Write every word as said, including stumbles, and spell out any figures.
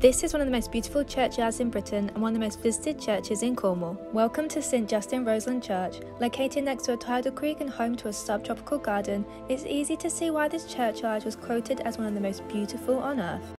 This is one of the most beautiful churchyards in Britain and one of the most visited churches in Cornwall. Welcome to Saint Just-in-Roseland Church. Located next to a tidal creek and home to a subtropical garden, it's easy to see why this churchyard was quoted as one of the most beautiful on earth.